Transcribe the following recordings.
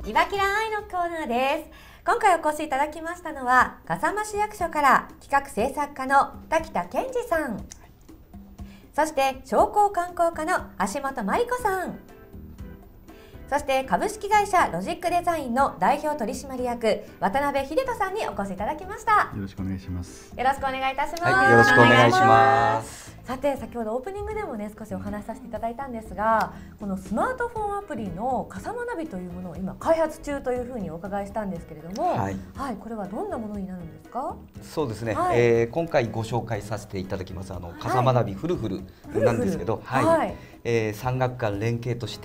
キラキラ愛のコーナーです。今回お越しいただきましたのは笠間市役所から企画制作課の滝田健二さん、そして商工観光課の橋本真理子さん、そして株式会社ロジックデザインの代表取締役渡辺秀人さんにお越しいただきました。 よろしくお願いします。 よろしくお願いいたします。 はい、よろしくお願いします。 さて、先ほどオープニングでもね少しお話しさせていただいたんですが、このスマートフォンアプリの笠間ナビというものを今開発中というふうにお伺いしたんですけれども、はい、これはどんなものになるんですか？ そうですね、今回ご紹介させていただきます笠間ナビフルフルなんですけど、産学官連携として、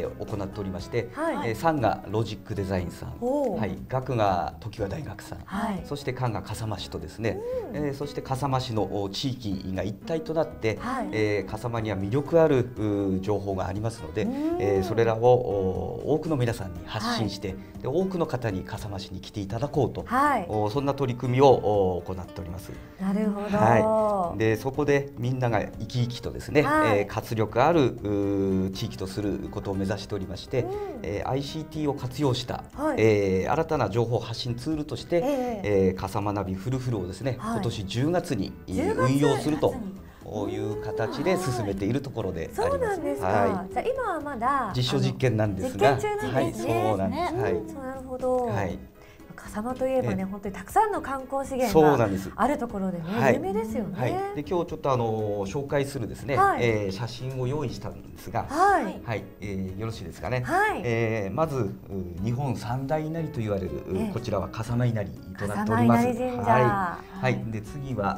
行っておりまして、産がロジックデザインさん、学が常盤大学さん、そして官が笠間市とですね、そして笠間市の地域が一体となって、笠間には魅力ある情報がありますので、それらを多くの皆さんに発信して、で多くの方に笠間市に来ていただこうと、そんな取り組みを行っております。 なるほど。 でそこでみんなが生き生きとですね、活力ある地域とすることを目指しておりまして、ICT を活用した、新たな情報発信ツールとして、笠間ナビフルフルをですね、今年10月に運用するという形で進めているところであります。 そうなんですか。じゃあ今はまだ実証実験なんですが、 実験中なんですね。 そうなんです。 なるほど。笠間といえばね、本当にたくさんの観光資源があるところでね、有名ですよね。 で今日ちょっと紹介するですね、写真を用意したんですが、よろしいですかね。まず日本三大稲荷と言われるこちらは笠間稲荷となっております。で次は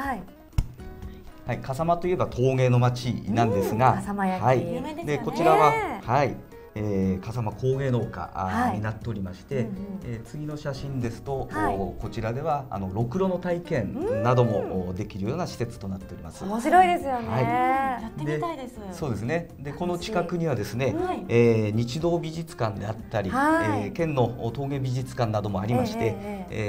笠間といえば陶芸の町なんですが、でこちらは笠間工芸農家になっておりまして、次の写真ですと、こちらではろくろの体験などもできるような施設となっております。 面白いですよね。 やってみたいです。 そうですね。でこの近くにはですね、日動美術館であったり、県の陶芸美術館などもありまして、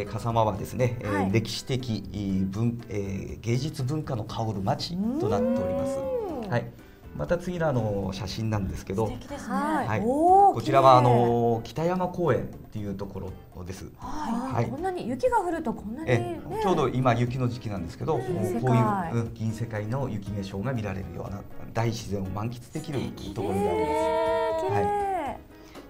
笠間はですね、歴史的芸術文化の香る町となっております。また次の写真なんですけど、こちらは北山公園っていうところです。 こんなに雪が降るとこんなにちょうど今雪の時期なんですけど、こういう銀世界の雪化粧が見られるような大自然を満喫できるところであります。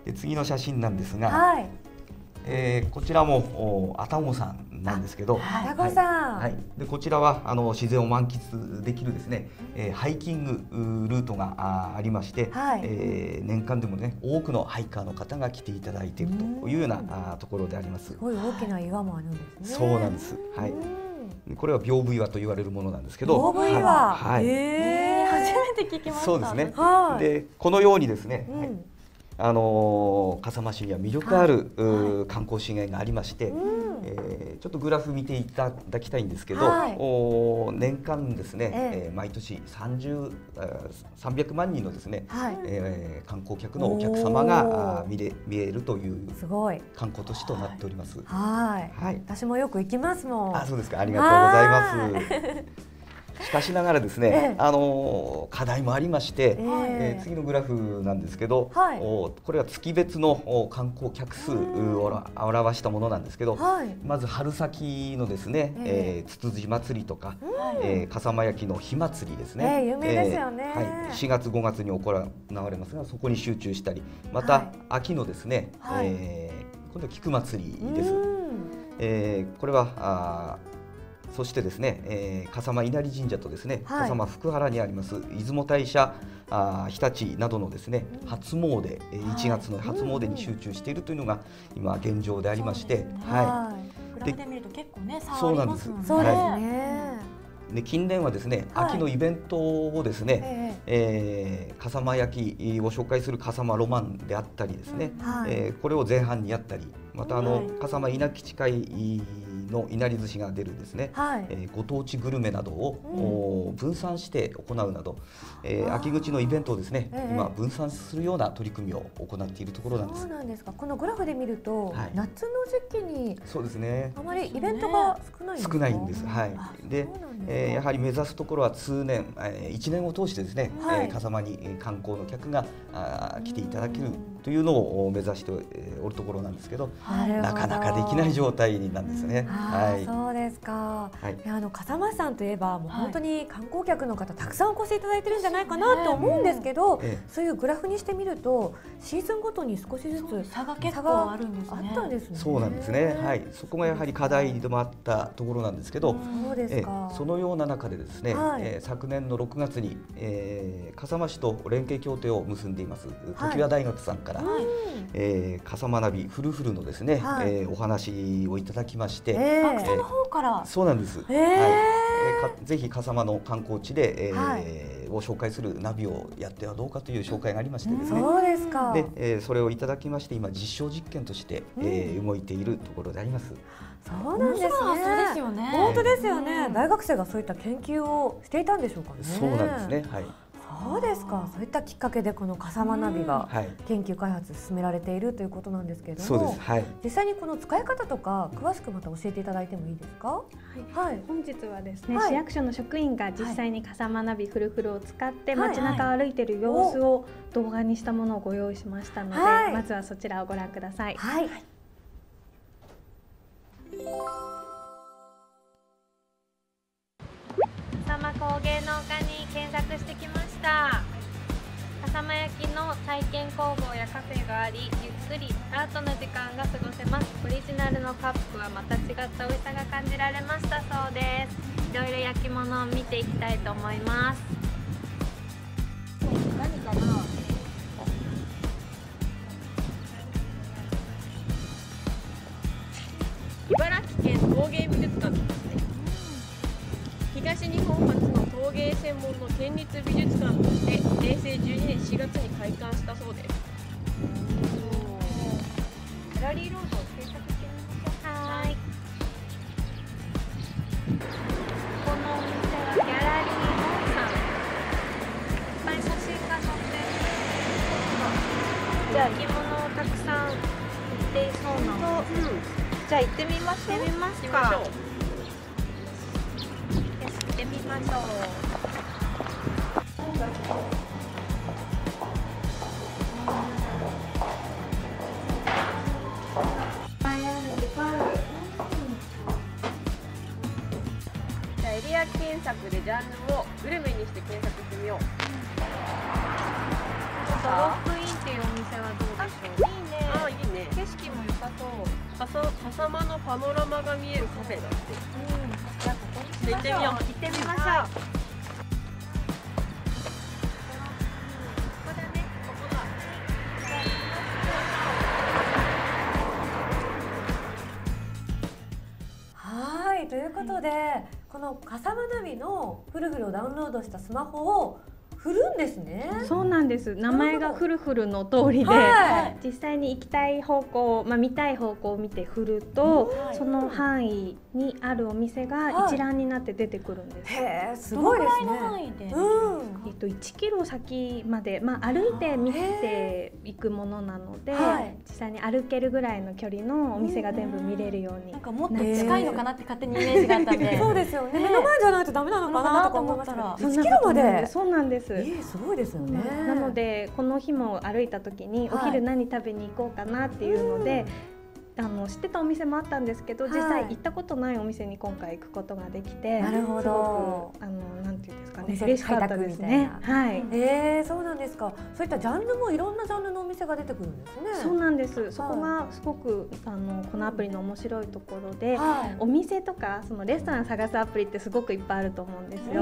で次の写真なんですが、こちらも愛宕山なんですけど、でこちらは自然を満喫できるですね、ハイキングルートがありまして、年間でもね多くのハイカーの方が来ていただいているというようなところであります。 すごい大きな岩もあるんですね。 そうなんです。これは屏風岩と言われるものなんですけど、 屏風岩、 初めて聞きました。 そうですね。でこのようにですね、笠間市には魅力ある観光資源がありまして、ちょっとグラフ見ていただきたいんですけど、年間ですね、毎年300万人のですね、観光客のお客様が見えるという観光都市となっております。 私もよく行きますもん。 そうですか。ありがとうございます。しかしながらですね、課題もありまして、次のグラフなんですけど、これは月別の観光客数を表したものなんですけど、まず春先のですね、つつじ祭りとか、笠間焼の火祭りですね、 有名ですよね。 4月5月に行われますが、そこに集中したり、また秋のですね、今度は菊祭りです。これはそしてですね、笠間稲荷神社とですね、笠間福原にあります出雲大社日立などのですね初詣、1月の初詣に集中しているというのが今現状でありまして、 比べてみると結構ね差そうなんです。 そうですね。 で近年はですね、秋のイベントをですね、笠間焼を紹介する笠間ロマンであったりですね、これを前半にやったり、 また笠間稲基地会のいなり寿司が出るですね、ご当地グルメなどを分散して行うなど、秋口のイベントをですね、今分散するような取り組みを行っているところなんです。 そうなんですか。このグラフで見ると、夏の時期にそうですね、 あまりイベントが少ないんですか？ 少ないんです。はい。で、やはり目指すところは通年、1年を通してですね、笠間に観光の客が来ていただけるというのを目指しておるところなんですけど、なかなかできない状態なんですね。 そうですか。笠間さんといえばもう本当に観光客の方たくさんお越しいただいてるんじゃないかなと思うんですけど、そういうグラフにしてみるとシーズンごとに少しずつ差が結構あるんですね。 あったんですね。 そうなんですね。はい。そこがやはり課題でもあったところなんですけど、そのような中でですね、昨年の6月に笠間市と連携協定を結んでいます常盤大学さんから笠間ナビフルフルのですね、お話をいただきまして、 学生の方からそうなんです。ぜひ笠間の観光地でを紹介するナビをやってはどうかという紹介がありましてですね。 そうですか。 で、それをいただきまして今実証実験として動いているところであります。 そうなんですね。 そうですよね。 本当ですよね。大学生がそういった研究をしていたんでしょうかね。 そうなんですね。はい。 そうですか。そういったきっかけでこの笠間ナビが研究開発進められているということなんですけれども、実際にこの使い方とか詳しくまた教えていただいてもいいですか？ はい。本日はですね、市役所の職員が実際に笠間ナビフルフルを使って街中を歩いている様子を動画にしたものをご用意しましたので、まずはそちらをご覧ください。 はい。 笠間工芸農家に検索してきました。笠間焼の体験工房やカフェがあり、ゆっくりアートな時間が過ごせます。オリジナルのカップはまた違った美味しさが感じられましたそうです。いろいろ焼き物を見ていきたいと思います。何かな？ 茨城県陶芸美術館ですね。東日本初の陶芸専門の県立美術館として平成12年4月に開館したそうです。 ギャラリーロードを検索してみましょう。はい。このお店はギャラリーモンさん。いっぱい写真が載ってる。じゃあ着物をたくさん売っていそうなお店。じゃあ行ってみましょう。行ってみますか。行ってみましょう。 じゃあエリア検索でジャンルをグルメにして検索してみよう。 ドロップインっていうお店はどうでしょう。いいね。 あ、いいね。 景色も良さそう。 笠間のパノラマが見えるカフェだって。 じゃあここに行ってみよう。 行ってみましょう。 はい、ということでこの笠間ナビのフルフルをダウンロードしたスマホを振るんですね。 そうなんです。名前がフルフルの通りで、実際に行きたい方向、見たい方向を見て振ると、その範囲にあるお店が一覧になって出てくるんです。 へー、すごいですね。 どのぐらいの範囲で 1キロ先まで、歩いて見ていくものなので、実際に歩けるぐらいの距離のお店が全部見れるように。 なんかもっと近いのかなって勝手にイメージがあったんで。 そうですよね。目の前じゃないとダメなのかなとか思ったら、1キロまで。 そうなんです。 すごいですよね。 なのでこの日も歩いた時にお昼何食べに行こうかなっていうので、知ってたお店もあったんですけど、実際行ったことないお店に今回行くことができて、 なるほど。 なんていうんですかね、嬉しかったですね。はい。 そうなんですか。そういったジャンルもいろんなジャンルのお店が出てくるんですね。 そうなんです。そこがすごくこのアプリの面白いところで、お店とかそのレストラン探すアプリってすごくいっぱいあると思うんですよ。た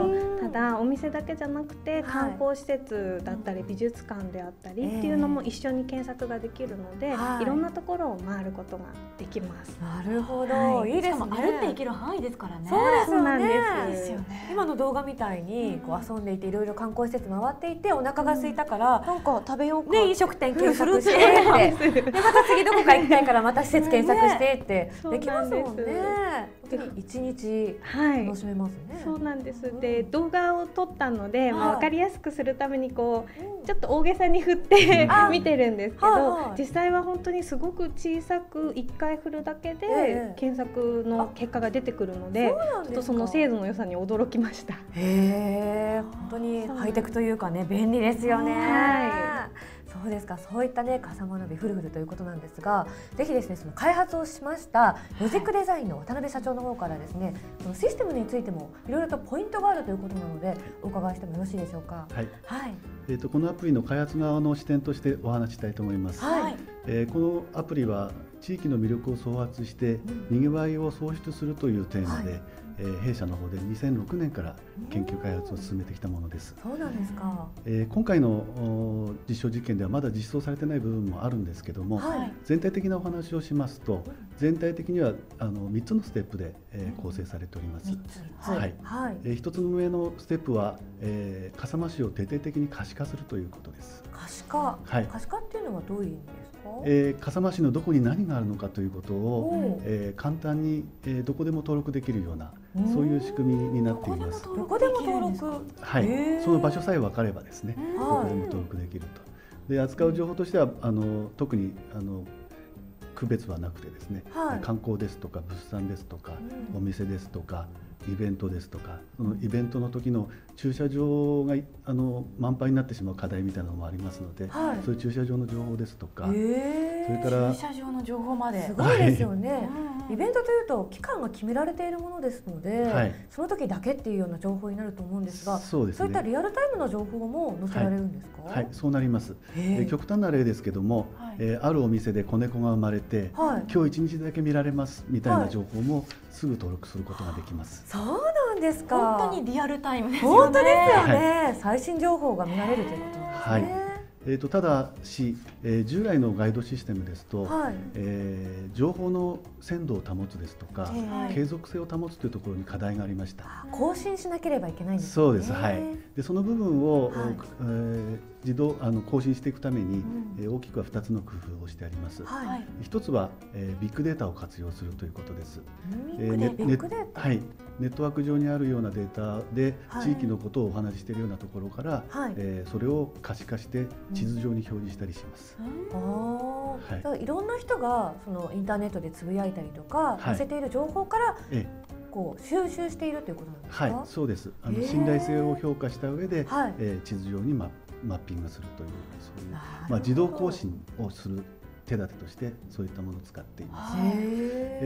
ただお店だけじゃなくて観光施設だったり美術館であったりっていうのも一緒に検索ができるので、いろんなところを回ることができます。 なるほど、いいですね。 歩っていける範囲ですからね。 そうですよね。 ですよね。 今の動画みたいにこう遊んでいていろいろ観光施設回っていてお腹が空いたからなんか食べようか。 ね、飲食店検索してってでまた次どこか行きたいからまた施設検索してってできますもんね。一日楽しめますね。 そうなんです。で動画を撮ったので、分かりやすくするためにこうちょっと大げさに振って見てるんですけど、実際は本当にすごく小さく1回振るだけで検索の結果が出てくるので、ちょっとその精度の良さに驚きました。 へー、本当にハイテクというかね、便利ですよね。そうですか。そういったね、笠間鍋フルフルということなんですが、ぜひですね、その開発をしましたロジックデザインの渡辺社長の方からですね、そのシステムについてもいろいろとポイントがあるということなのでお伺いしてもよろしいでしょうか。 はい。このアプリの開発側の視点としてお話したいと思います。このアプリは地域の魅力を創発してにぎわいを創出するというテーマで、弊社の方で2006年から研究開発を進めてきたものです。 そうなんですか。 今回の実証実験ではまだ実装されてない部分もあるんですけども、全体的なお話をしますと、全体的には3つのステップで構成されております。1つの上のステップは笠間市を徹底的に可視化するということです。 可視化、可視化っていうのはどういう意味ですか？ 笠間市のどこに何があるのかということを簡単にどこでも登録できるようなそういう仕組みになっています。 どこでも登録。 はい、その場所さえ分かればですね、どこでも登録できると。で、扱う情報としては特に区別はなくてですね、観光ですとか物産ですとかお店ですとかイベントですとか、そのイベントの時の駐車場が満杯になってしまう課題みたいなのもありますので、そういう駐車場の情報ですとか、それから駐車場の情報まで。 すごいですよね。イベントというと期間が決められているものですので、その時だけっていうような情報になると思うんですが、そういったリアルタイムの情報も載せられるんですか？ はい、そうなります。極端な例ですけども、あるお店で子猫が生まれて、今日1日だけ見られますみたいな情報もすぐ登録することができます。 そうなんですか。 本当にリアルタイムですよね。 本当ですよね。最新情報が見られるということなんですね。 ただし、従来のガイドシステムですと、情報の鮮度を保つですとか、継続性を保つというところに課題がありました。 更新しなければいけないんですね。 そうです。はい。で、その部分を、自動更新していくために、大きくは2つの工夫をしてあります。一つは、ビッグデータを活用するということです。 ビッグデータ。 はい。ネットワーク上にあるようなデータで地域のことをお話ししているようなところから、それを可視化して地図上に表示したりします。 いろんな人がそのインターネットでつぶやいたりとか載せている情報からこう収集しているということなんですか？ はい、そうです。信頼性を評価した上で地図上にマッピングするという、そういう自動更新をする手立てとしてそういったものを使っています。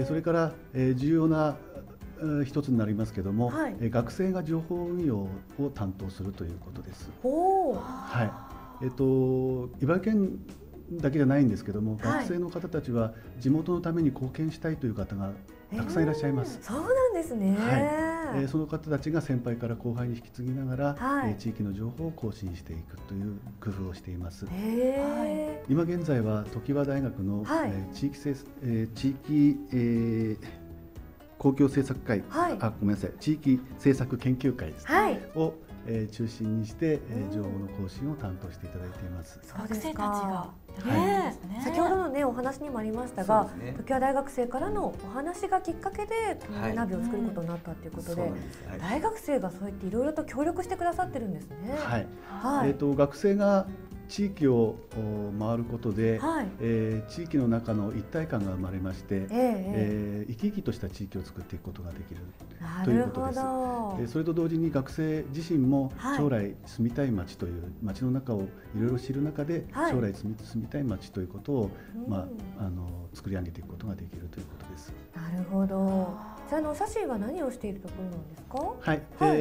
それから重要な一つになりますけども、学生が情報運用を担当するということです。はい。茨城県だけじゃないんですけども、学生の方たちは地元のために貢献したいという方がたくさんいらっしゃいます。 そうなんですね。 その方たちが先輩から後輩に引き継ぎながら、地域の情報を更新していくという工夫をしています。今現在は常盤大学の、地域公共政策会、ごめんなさい、地域政策研究会ですね、を中心にして情報の更新を担当していただいています。 学生たちが先ほどのねお話にもありましたが、常盤大学生からのお話がきっかけで鍋を作ることになったということで、大学生がそうやっていろいろと協力してくださってるんですね。 学生が地域を回ることで、地域の中の一体感が生まれまして、生き生きとした地域を作っていくことができるということです。それと同時に学生自身も将来住みたい町という町の中をいろいろ知る中で、将来住みたい町ということを、作り上げていくことができるということです。 なるほど。じ写真は何をしているところなんですか？ はい、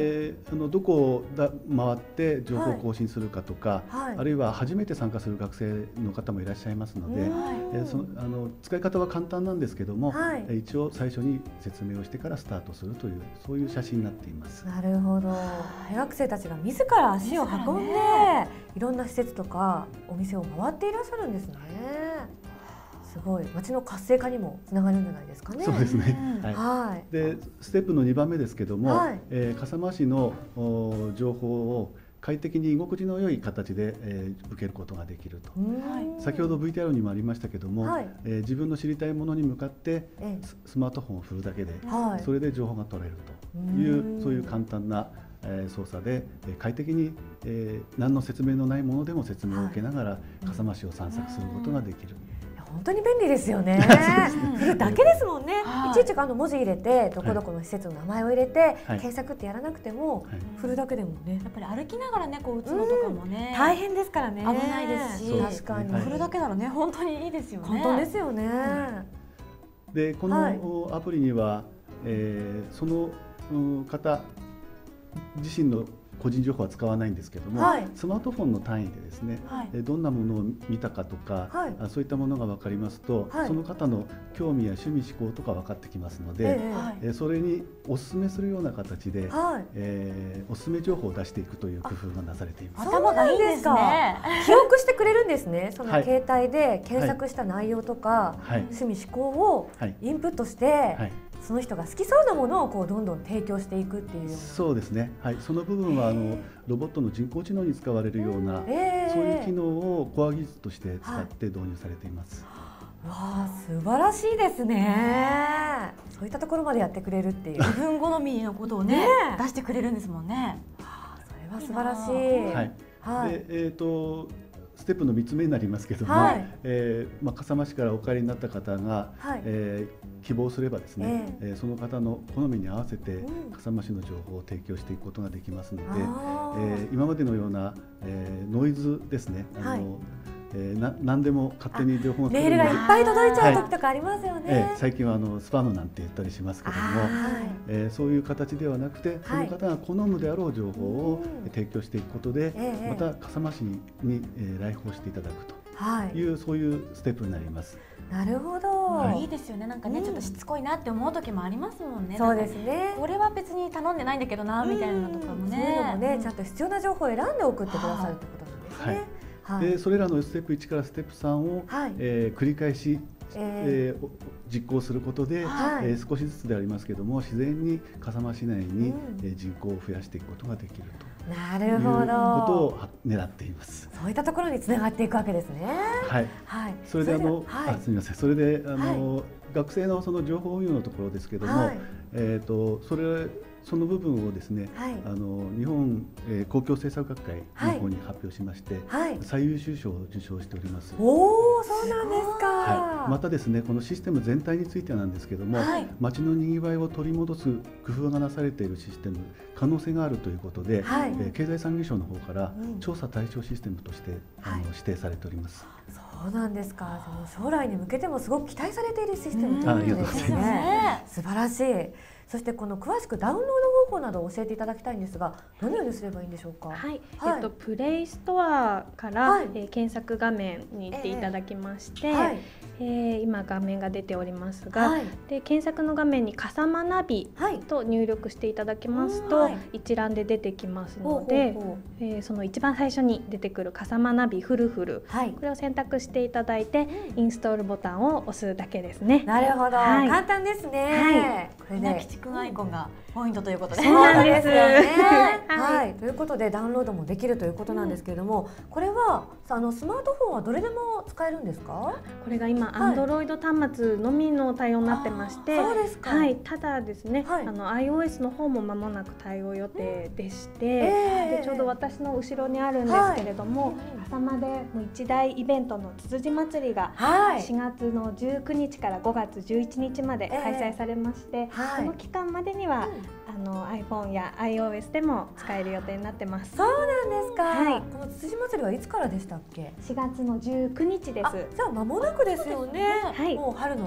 どこを回って情報を更新するかとか、あるいは初めて参加する学生の方もいらっしゃいますので、使い方は簡単なんですけども、一応最初に説明をしてからスタートするというそういう写真になっています。 なるほど。大学生たちが自ら足を運んでいろんな施設とかお店を回っていらっしゃるんですね。すごい町の活性化にもつながるんじゃないですかね。 そうですね。はい。でステップの2番目ですけども、笠間市の情報を快適に居心地の良い形で、受けることができると。先ほど VTR にもありましたけども、自分の知りたいものに向かってスマートフォンを振るだけで、それで情報が取れるというそういう簡単な操作で快適に何の説明のないものでも説明を受けながら笠間市を散策することができる。 本当に便利ですよね。振るだけですもんね。いちいち文字入れてどこどこの施設の名前を入れて検索ってやらなくても振るだけでもね。 やっぱり歩きながらねこう打つのとかもね大変ですからね。 危ないですし、 確かに振るだけならね本当にいいですよね。 簡単ですよね。 でこのアプリにはその方自身の個人情報は使わないんですけども、スマートフォンの単位でですね、どんなものを見たかとか、そういったものが分かりますと、その方の興味や趣味嗜好とか分かってきますので、それにお勧めするような形で、お勧め情報を出していくという工夫がなされています。 頭がいいですね。記憶してくれるんですね。その携帯で検索した内容とか、趣味嗜好をインプットして。その人が好きそうなものをこうどんどん提供していくっていうような。そうですね。 はい、その部分はロボットの人工知能に使われるような、そういう機能をコア技術として使って導入されています。 わあ、素晴らしいですね。そういったところまでやってくれるっていう。 自分好みのことをね出してくれるんですもんね。 それは素晴らしい。 はい。でステップの3つ目になりますけども、笠間市からお帰りになった方が、希望すればですね、その方の好みに合わせて笠間市の情報を提供していくことができますので、今までのような、ノイズですね、何でも勝手に情報がメールがいっぱい届いちゃう時とかありますよね。 最近はスパムなんて言ったりしますけども、そういう形ではなくて、その方が好むであろう情報を提供していくことで、また笠間市に来訪していただくという、そういうステップになります。 なるほど。 いいですよね。なんかね、ちょっとしつこいなって思う時もありますもんね。 そうですね。 これは別に頼んでないんだけどなみたいなのとかもね。 そういうのもね、ちゃんと必要な情報を選んで送ってくださるってことなんですね。 でそれらのステップ1からステップ3を、繰り返し、実行することで、少しずつでありますけども自然に笠間市内に、人口を増やしていくことができると。 なるほど。 ことを狙っています。 そういったところにつながっていくわけですね。 はい。それですみません。それで学生のその情報運用のところですけども、その部分をですね、日本公共政策学会の方に発表しまして、最優秀賞を受賞しております。 おお、そうなんですか。 またですね、このシステム全体についてなんですけども、街のにぎわいを取り戻す工夫がなされているシステム、可能性があるということで、経済産業省の方から調査対象システムとして指定されております。 そうなんですか。将来に向けてもすごく期待されているシステムということですね。素晴らしい。そしてこの詳しくダウンロード方法などを教えていただきたいんですが、どのようにすればいいんでしょうか。 プレイストアから、検索画面に行っていただきまして、今画面が出ておりますが、で検索の画面に笠間ナビと入力していただきますと、一覧で出てきますので、その一番最初に出てくる笠間ナビフルフル、これを選択していただいて、インストールボタンを押すだけですね。 なるほど、簡単ですね。 これで吉くんアイコンがポイントということで。 そうなんですよね。はい、ということでダウンロードもできるということなんですけれども、これはスマートフォンはどれでも使えるんですか？ これが今 Android 端末のみの対応になってまして、ただですね、iOS の方も間もなく対応予定でして、でちょうど私の後ろにあるんですけれども、笠間でもう一大イベントのつつじ祭りが4月の19日から5月11日まで開催されまして、その期間までにはiPhone や iOS でも使える予定になってます。 そうなんですか。このつつじ祭りはいつからでしたっけ？ 4月の19日です。 じゃあ間もなくですよね。もう春の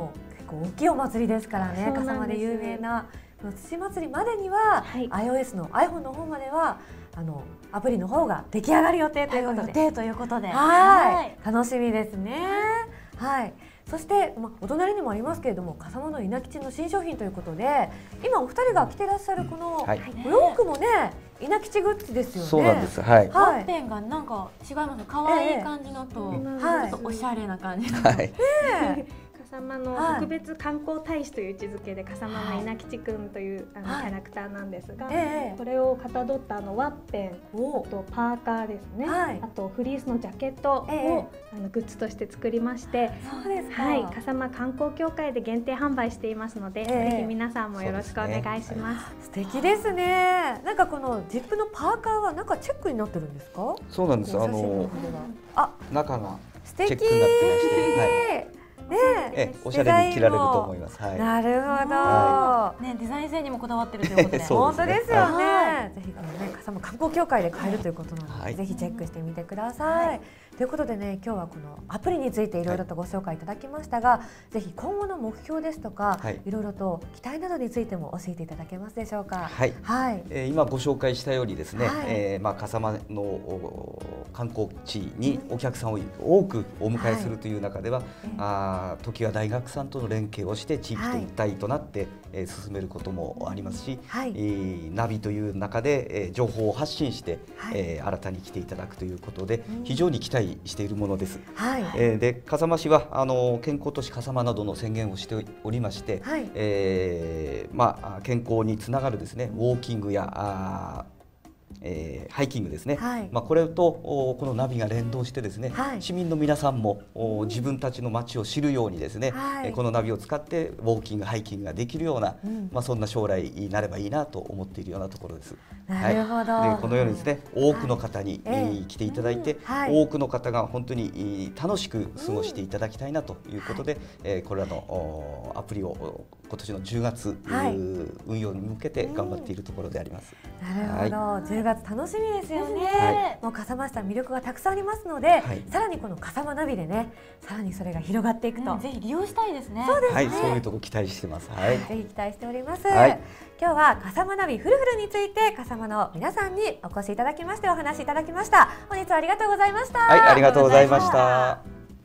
構大きいお祭りですからね、笠間で有名な土祭りまでには、iOS の iPhone の方まではアプリの方が出来上がる予定ということで、楽しみですね。はい。そして、お隣にもありますけれども、笠間の稲吉の新商品ということで、今お二人が着てらっしゃるこのお洋服もね、稲吉グッズですよね。 そうなんです。はい。 ワッペンがなんか違います。可愛い感じのと、ちょっとおしゃれな感じの。はい。 笠間の特別観光大使という位置づけで笠間の稲吉くんというキャラクターなんですが、これをかたどったワッペン、あとパーカーですね、あとフリースのジャケットをグッズとして作りまして、笠間観光協会で限定販売していますので、ぜひ皆さんもよろしくお願いします。 素敵ですね。なんかこのジップのパーカーはなんかチェックになってるんですか？ そうなんです。中がチェックになってまして、おしゃれに着られると思います。 なるほど。 ね、デザイン性にもこだわってるということで、 本当ですよね。ぜひこのね、笠間観光協会で買えるということなので、ぜひチェックしてみてください。ということでね、今日はこのアプリについていろいろとご紹介いただきましたが、ぜひ今後の目標ですとか、いろいろと期待などについても教えていただけますでしょうか。 はい。今ご紹介したようにですね、笠間の観光地にお客さんを多くお迎えするという中では、時は大学さんとの連携をして地域と一体となって進めることもありますし、ナビという中で情報を発信して新たに来ていただくということで非常に期待しているものです。で、笠間市は健康都市笠間などの宣言をしておりまして、健康につながるですね、ウォーキングやハイキングですね、これとこのナビが連動してですね、市民の皆さんも自分たちの街を知るようにですね、このナビを使ってウォーキングハイキングができるような、そんな将来になればいいなと思っているようなところです。 なるほど。 でこのようにですね、多くの方に来ていただいて、多くの方が本当に楽しく過ごしていただきたいなということで、これらのアプリを今年の10月運用に向けて頑張っているところであります。 なるほど。10月楽しみですよね。もう笠間市さん魅力がたくさんありますので、さらにこの笠間ナビでね、さらにそれが広がっていくと、 ぜひ利用したいですね。 そうですね。 そういうとこ期待してます。 ぜひ期待しております。今日は笠間ナビフルフルについて笠間の皆さんにお越しいただきましてお話しいただきました。本日はありがとうございました。 ありがとうございました。